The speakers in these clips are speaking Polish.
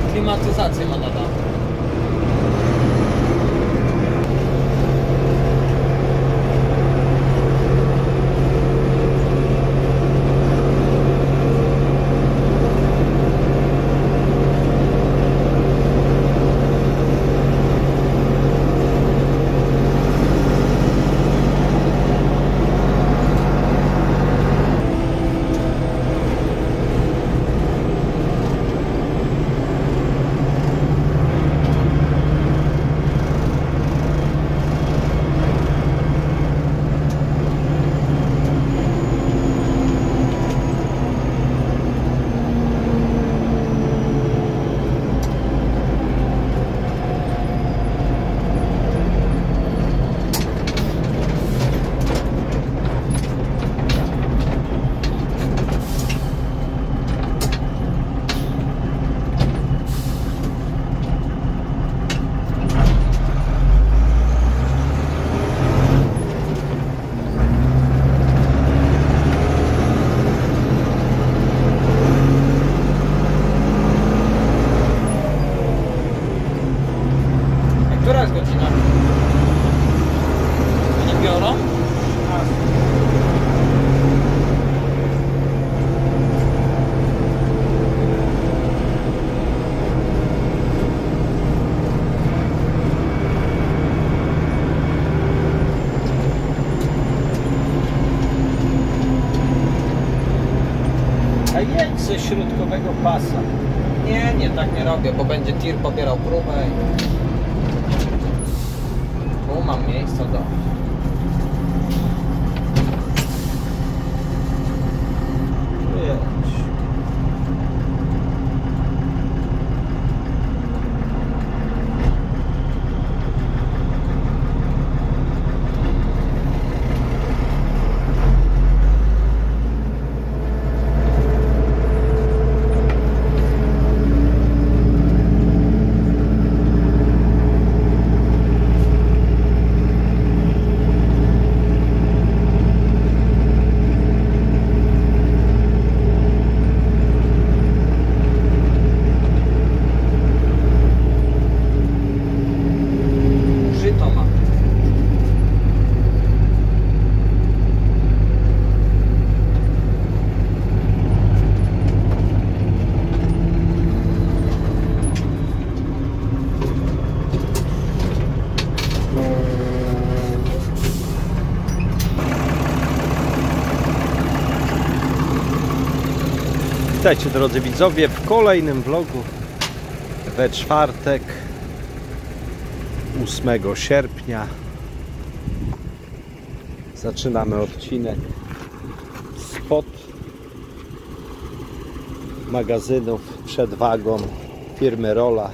klimatyzację ma na dachu. Która jest godzina? Oni biorą? A jedź ze środkowego pasa. Nie, tak nie robię, bo będzie tir pobierał próbę i... Tu mam miejsce do... Jedź. Witajcie drodzy widzowie w kolejnym vlogu we czwartek 8 sierpnia. Zaczynamy odcinek spod magazynów przed wagą firmy Rola.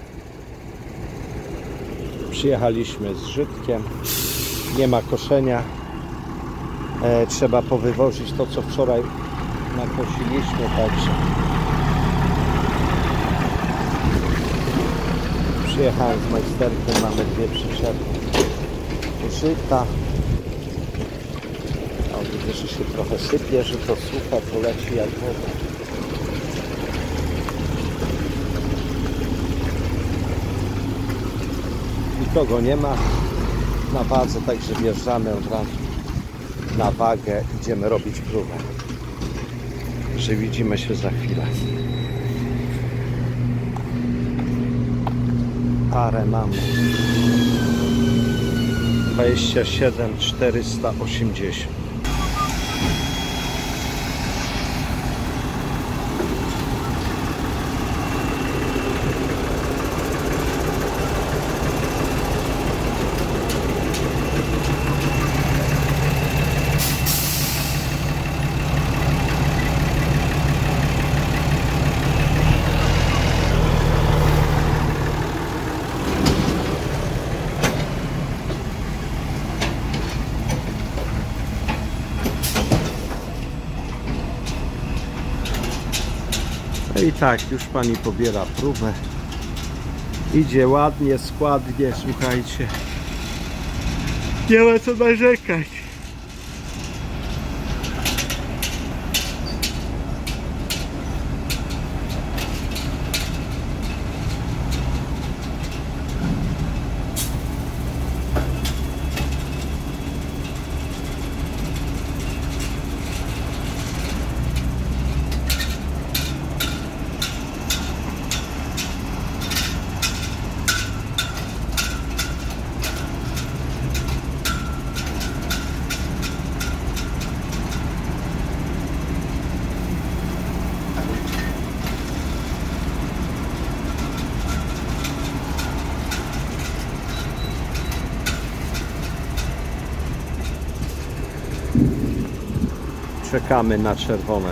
Przyjechaliśmy z Żydkiem, nie ma koszenia, trzeba powywozić to co wczoraj nakosiliśmy, także przyjechałem z majsterkiem, mamy dwie przyczepy żyta. O, widzę, że się trochę sypie, że to suche, to leci jak woda. Nikogo nie ma na wadze, także wjeżdżamy od razu na wagę, idziemy robić próbę. Że widzimy się za chwilę. Parę mamy 27 480. I tak, już pani pobiera próbę. Idzie ładnie, składnie, słuchajcie. Nie ma co narzekać. czekamy na czerwone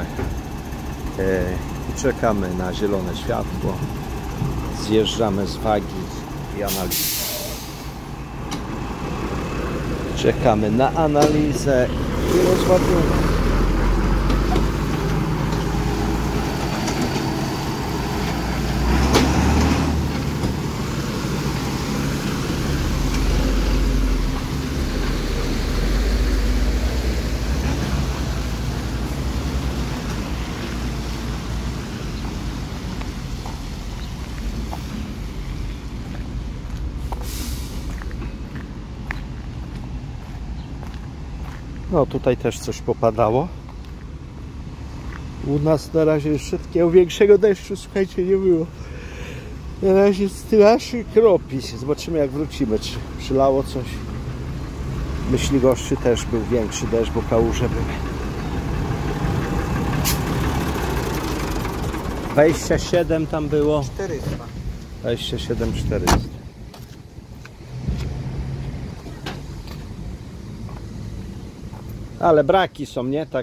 i czekamy na zielone światło. Zjeżdżamy z wagi i analizy. Czekamy na analizę i rozładunek. No tutaj też coś popadało. U nas na razie jeszcze takiego większego deszczu, słuchajcie, nie było. Na razie strasznie kropi. Zobaczymy jak wrócimy, czy przylało coś. W Myśligoszczy też był większy deszcz, bo kałuże były. 27 tam było. 400. 27 400. Ale braki są, nie? Tak.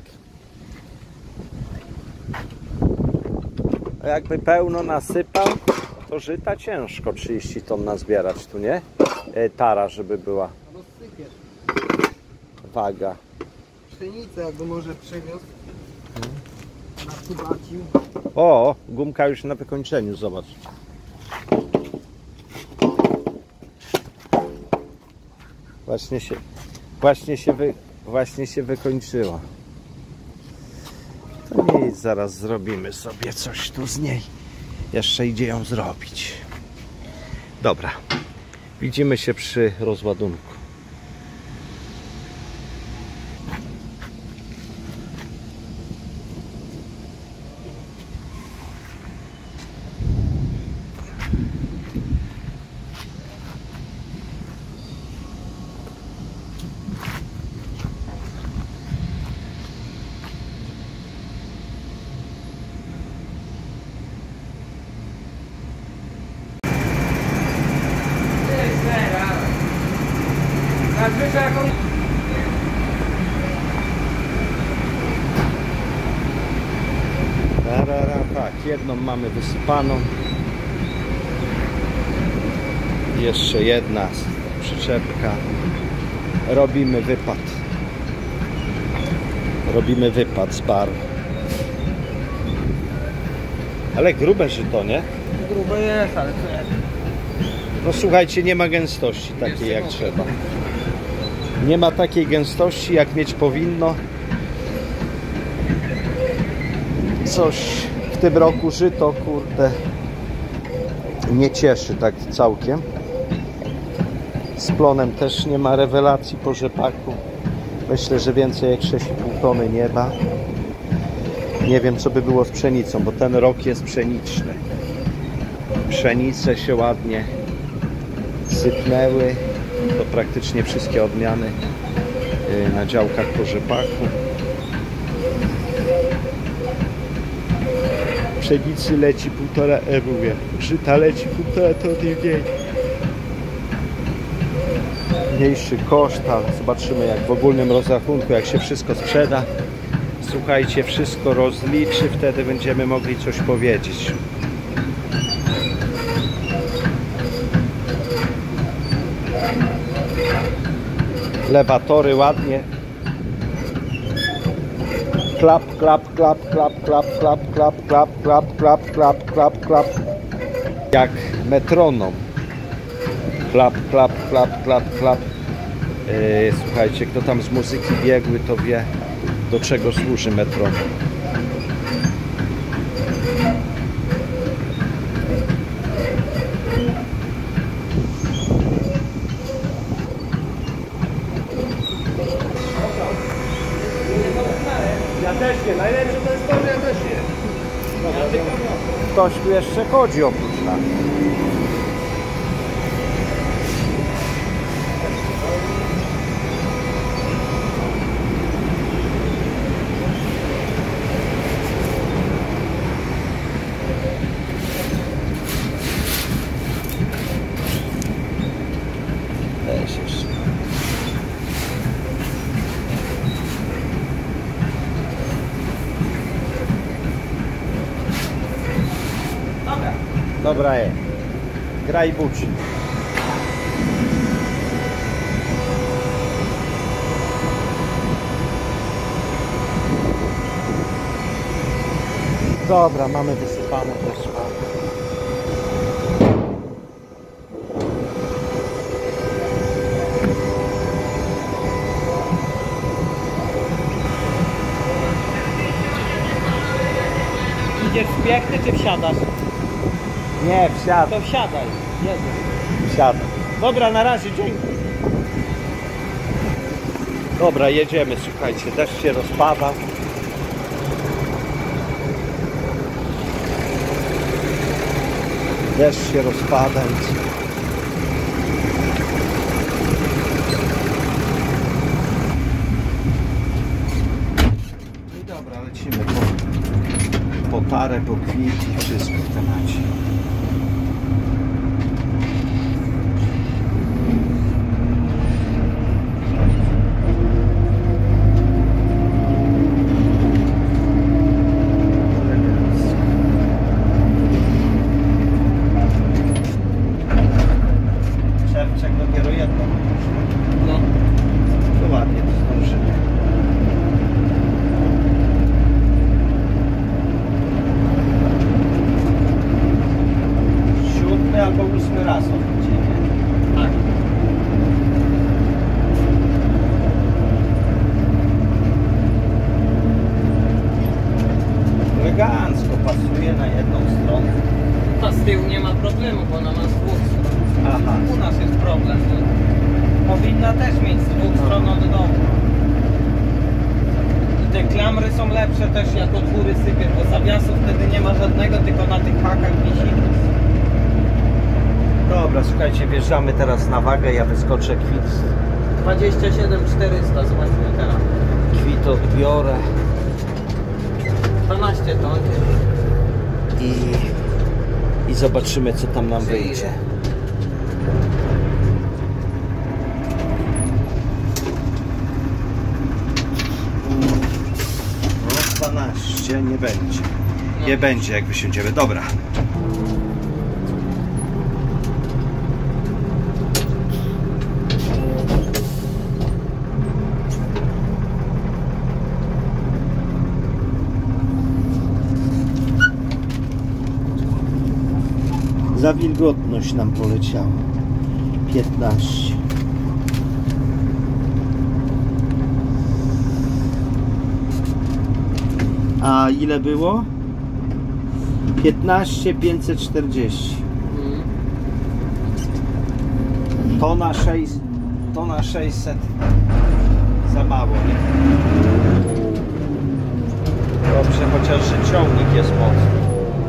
A jakby pełno nasypał, to żyta ciężko 30 ton nazbierać tu, nie? Tara, żeby była Rozsypiesz. waga. Pszenicę jakby może przewiózł. Na Subaciu. O, gumka już na wykończeniu, zobacz. Właśnie się wykończyła. To nic, zaraz zrobimy sobie coś tu z niej. Jeszcze idzie ją zrobić. Dobra. Widzimy się przy rozładunku. Tak, jedną mamy wysypaną. Jeszcze jedna przyczepka. Robimy wypad. Robimy wypad z bar. Ale grube żyto, nie? Grube jest, ale co jest? No słuchajcie, nie ma gęstości takiej jak trzeba. Nie ma takiej gęstości jak mieć powinno. Coś w tym roku żyto, kurde, nie cieszy tak całkiem. Z plonem też nie ma rewelacji po rzepaku. Myślę, że więcej jak 6,5 tony nieba. Nie wiem co by było z pszenicą, bo ten rok jest pszeniczny. Pszenice się ładnie sypnęły. To praktycznie wszystkie odmiany na działkach po rzepaku. Pszenicy leci 1,5, mówię, żyta leci 1,5 tony mniej. Mniejszy koszt, ale zobaczymy jak w ogólnym rozrachunku, jak się wszystko sprzeda. Słuchajcie, wszystko rozliczy, wtedy będziemy mogli coś powiedzieć. Lewatory ładnie. Klap, klap, klap, klap, klap, klap, klap, klap, klap, klap, klap, klap, klap. Jak metronom. Klap, klap, klap, klap, klap. Słuchajcie, kto tam z muzyki biegły, to wie, do czego służy metronom. Ja też nie, najlepsze to jest to, że ja też nie. Ktoś tu jeszcze chodzi oprócz nas. Weź jeszcze. Dobra jest. Graj buci. Dobra, mamy wysypane też. Idziesz w piechty czy wsiadasz? Nie, wsiadam. To wsiadaj. Jedziesz. Wsiadam. Dobra, na razie, dzięki. Dobra, jedziemy, słuchajcie, deszcz się rozpada. Deszcz się rozpada, więc... I dobra, lecimy po tarę, po kwit i wszystko w temacie. Czerwczek dopiero jedno. No. To ładnie, to zdążymy. Siódmy albo 8 raz odchodzimy. Tak. Elegancko pasuje na jedną stronę. A z tyłu nie ma problemu, bo ona ma z dwóch stron. Aha. U nas jest problem. Powinna też mieć z dwóch stron od dołu. I te klamry są lepsze też jak od góry sypie, bo zawiasów wtedy nie ma żadnego, tylko na tych hakach wisi. Dobra, słuchajcie, wjeżdżamy teraz na wagę, ja wyskoczę kwit. 27 400, zobaczmy teraz. Kwit odbiorę 12 ton. i zobaczymy, co tam nam wyjdzie. No 12 nie będzie. Nie będzie, jak wysiądziemy. Dobra. Za wilgotność nam poleciało. 15. A ile było? 15 540. Tona 600 za mało, nie? Dobrze, chociaż że ciągnik jest mocny.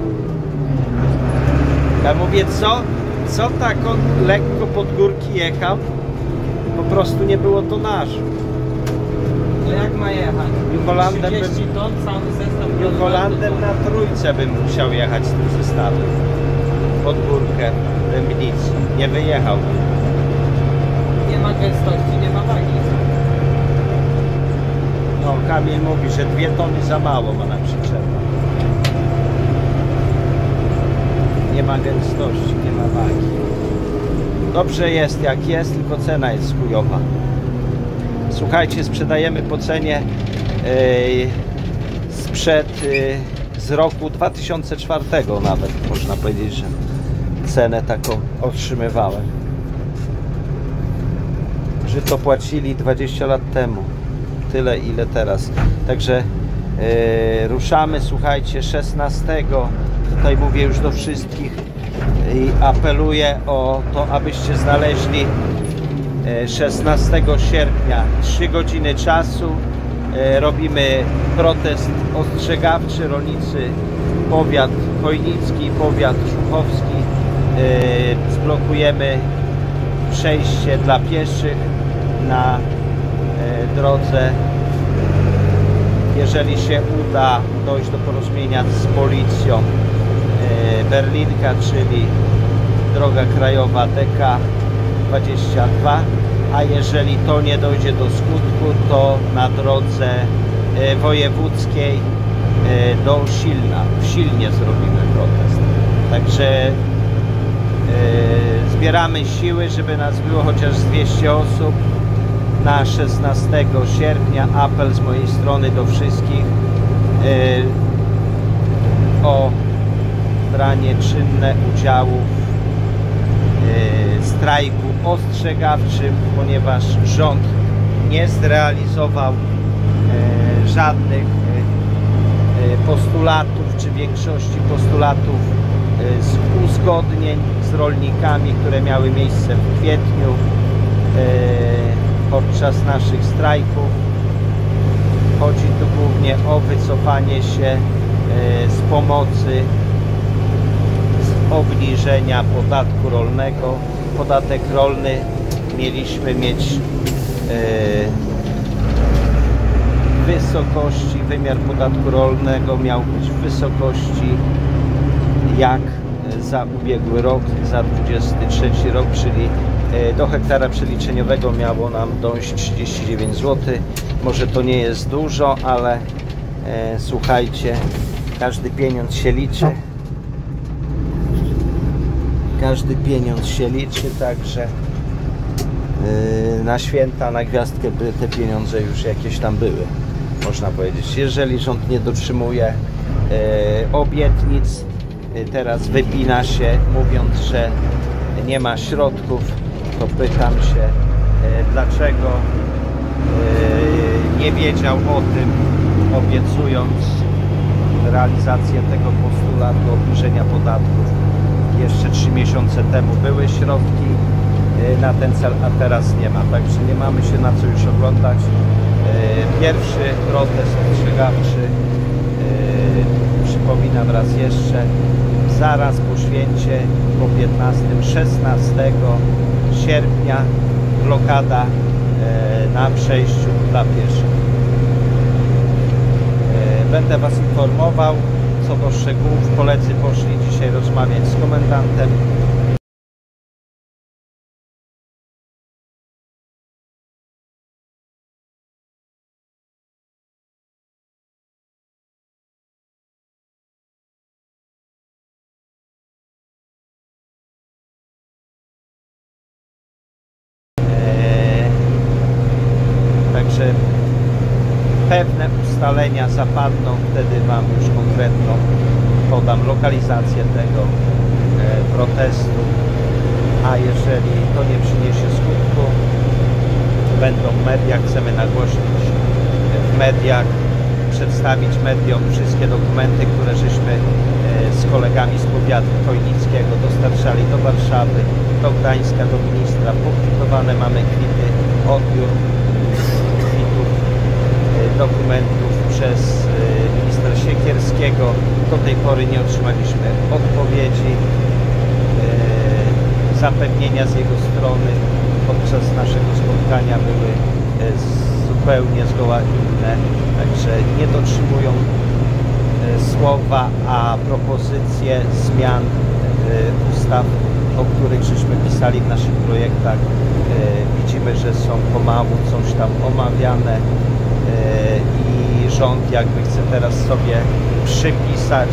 Ja mówię, co tak on lekko pod górki jechał? Po prostu nie było tonażu. No jak ma jechać? New Hollandem 30 ton, cały zestaw. New Hollandem na trójce bym musiał jechać z tym zestawem. Pod górkę bym nic nie wyjechał. Nie ma gęstości, nie ma wagi. No, Kamil mówi, że 2 tony za mało ma na przyczepę. Nie ma gęstości, nie ma wagi. Dobrze jest jak jest, tylko cena jest chujowa. Słuchajcie, sprzedajemy po cenie z roku 2004 nawet, można powiedzieć, że cenę taką otrzymywałem. Że to płacili 20 lat temu. Tyle ile teraz. Także ruszamy, słuchajcie, 16. Tutaj mówię już do wszystkich i apeluję o to, abyście znaleźli 16 sierpnia 3 godziny czasu. Robimy protest ostrzegawczy. Rolnicy, powiat chojnicki, powiat żuchowski. Zblokujemy przejście dla pieszych na drodze. Jeżeli się uda dojść do porozumienia z policją, Berlinka, czyli droga krajowa DK 22, a jeżeli to nie dojdzie do skutku, to na drodze wojewódzkiej do Silna. W Silnie zrobimy protest. Także zbieramy siły, żeby nas było chociaż 200 osób na 16 sierpnia. Apel z mojej strony do wszystkich o branie czynne udziału w strajku ostrzegawczym, ponieważ rząd nie zrealizował żadnych postulatów, czy większości postulatów z uzgodnień z rolnikami, które miały miejsce w kwietniu podczas naszych strajków. Chodzi tu głównie o wycofanie się z pomocy, z obniżenia podatku rolnego. Podatek rolny mieliśmy mieć wysokości, wymiar podatku rolnego miał być w wysokości jak za ubiegły rok, za 23 rok, czyli do hektara przeliczeniowego miało nam dojść 39 zł. Może to nie jest dużo, ale słuchajcie, każdy pieniądz się liczy. Każdy pieniądz się liczy, także na święta, na gwiazdkę by te pieniądze już jakieś tam były, można powiedzieć. Jeżeli rząd nie dotrzymuje obietnic, teraz wypina się, mówiąc, że nie ma środków, to pytam się, dlaczego nie wiedział o tym, obiecując realizację tego postulatu obniżenia podatków. Jeszcze 3 miesiące temu były środki na ten cel, a teraz nie ma, także nie mamy się na co już oglądać. Pierwszy protest ostrzegawczy, przypominam raz jeszcze, zaraz po święcie, po 15-16 sierpnia, blokada na przejściu dla pieszych. Będę Was informował co do szczegółów. Koledzy poszli dzisiaj rozmawiać z komendantem. Także pewne ustalenia zapadną, wtedy Wam już konkretną podam lokalizację tego protestu, a jeżeli to nie przyniesie skutku, będą media, chcemy nagłośnić w mediach, przedstawić mediom wszystkie dokumenty, które żeśmy z kolegami z powiatu chojnickiego dostarczali do Warszawy, do Gdańska, do ministra. Pokwitowane mamy kwity, odbiór kwitów, dokumentów przez ministra Siekierskiego. Do tej pory nie otrzymaliśmy odpowiedzi. Zapewnienia z jego strony podczas naszego spotkania były zupełnie zgoła inne, także nie dotrzymują słowa, a propozycje zmian ustaw, o których żeśmy pisali w naszych projektach, widzimy, że są pomału coś tam omawiane i rząd jakby chce teraz sobie przypisać,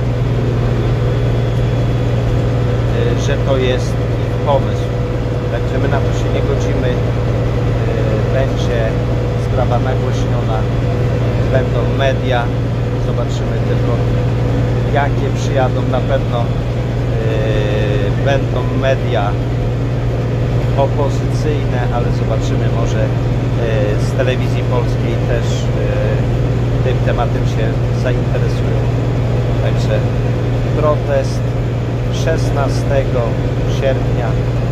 że to jest ich pomysł. Także my na to się nie godzimy. Będzie sprawa nagłośniona, będą media, zobaczymy tylko jakie przyjadą. Na pewno będą media opozycyjne, ale zobaczymy, może z telewizji polskiej też tym tematem się zainteresują. Także protest 16 sierpnia.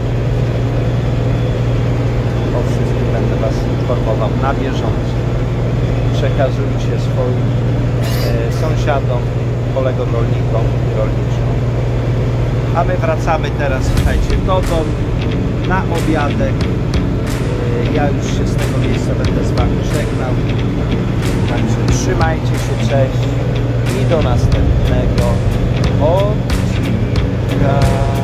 O wszystkim będę Was informował na bieżąco. Przekazujcie swoim sąsiadom, kolegom rolnikom i rolniczkom. A my wracamy teraz, słuchajcie, do domu na obiadek. Ja już się z tego miejsca będę z Wami żegnał. Także trzymajcie się, cześć i do następnego odcinka.